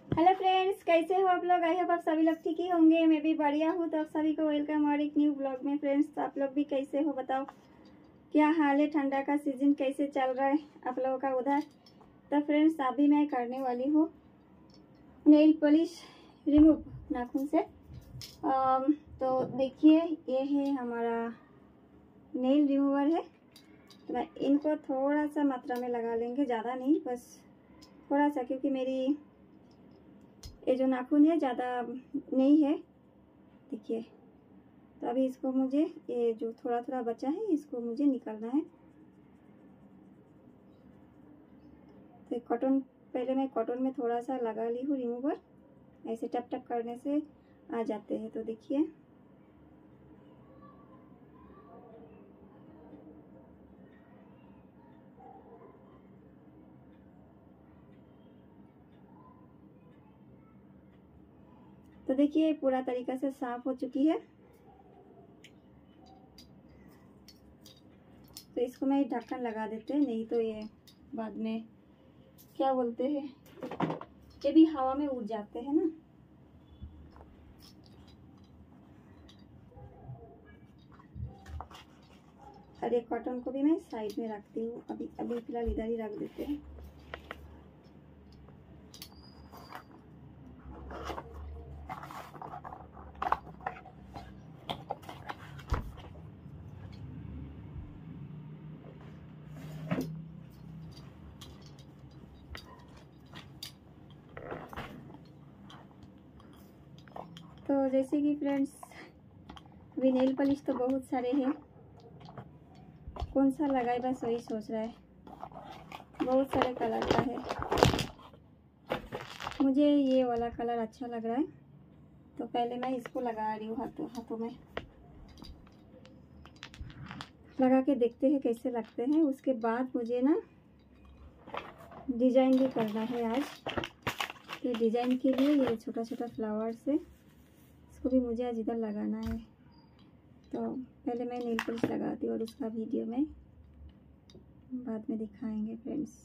Hello friends, कैसे हो आप लोग? आई होप आप सभी लोग ठीक ही होंगे। मैं भी बढ़िया हूँ। तो आप सभी को वेलकम और एक न्यू ब्लॉग में। फ्रेंड्स, आप लोग भी कैसे हो बताओ, क्या हाल है? ठंडा का सीजन कैसे चल रहा है आप लोगों का उधर? तो फ्रेंड्स, अभी मैं करने वाली हूँ नेल पॉलिश रिमूव नाखून से। तो देखिए, ये है हमारा नेल रिमूवर है। तो मैं इनको थोड़ा सा मात्रा में लगा लेंगे, ज़्यादा नहीं, बस थोड़ा सा, क्योंकि मेरी ये जो नाखून है ज़्यादा नहीं है। देखिए, तो अभी इसको मुझे, ये जो थोड़ा थोड़ा बचा है इसको मुझे निकालना है। तो कॉटन, पहले मैं कॉटन में थोड़ा सा लगा ली हूँ रिमूवर। ऐसे टप टप करने से आ जाते हैं। तो देखिए, तो देखिए पूरा तरीका से साफ हो चुकी है। तो इसको मैं ढक्कन लगा देते हैं, नहीं तो ये बाद में क्या बोलते हैं, ये भी हवा में उड़ जाते हैं ना। और ये कॉटन को भी मैं साइड में रखती हूँ। अभी अभी फिलहाल इधर ही रख देते हैं। तो जैसे कि फ्रेंड्स, अभी नेल पॉलिश तो बहुत सारे हैं, कौन सा लगाए बस वही सोच रहा है। बहुत सारे कलर का है, मुझे ये वाला कलर अच्छा लग रहा है। तो पहले मैं इसको लगा रही हूँ हाथों में लगा के देखते हैं कैसे लगते हैं। उसके बाद मुझे ना डिजाइन भी करना है आज। तो डिजाइन के लिए ये छोटा छोटा फ्लावर से इसको भी मुझे आज इधर लगाना है। तो पहले मैं नेल पॉलिश लगाती हूँ और उसका वीडियो में बाद में दिखाएंगे फ्रेंड्स।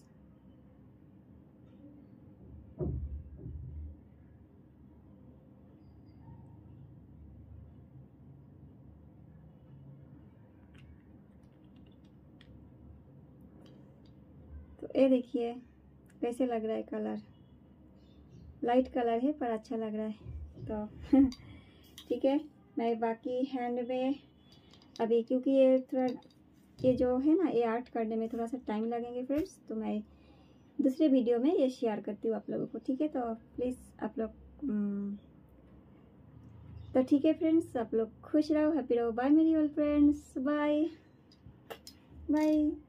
तो ये देखिए कैसे लग रहा है कलर। लाइट कलर है पर अच्छा लग रहा है। तो ठीक है, मैं बाकी हैंड में अभी, क्योंकि ये थोड़ा, ये जो है ना, ये आर्ट करने में थोड़ा सा टाइम लगेंगे फ्रेंड्स। तो मैं दूसरे वीडियो में ये शेयर करती हूँ आप लोगों को, ठीक है? तो प्लीज़ आप लोग तो ठीक है फ्रेंड्स, आप लोग खुश रहो, हैप्पी रहो। बाय मेरी ऑल फ्रेंड्स, बाय बाय।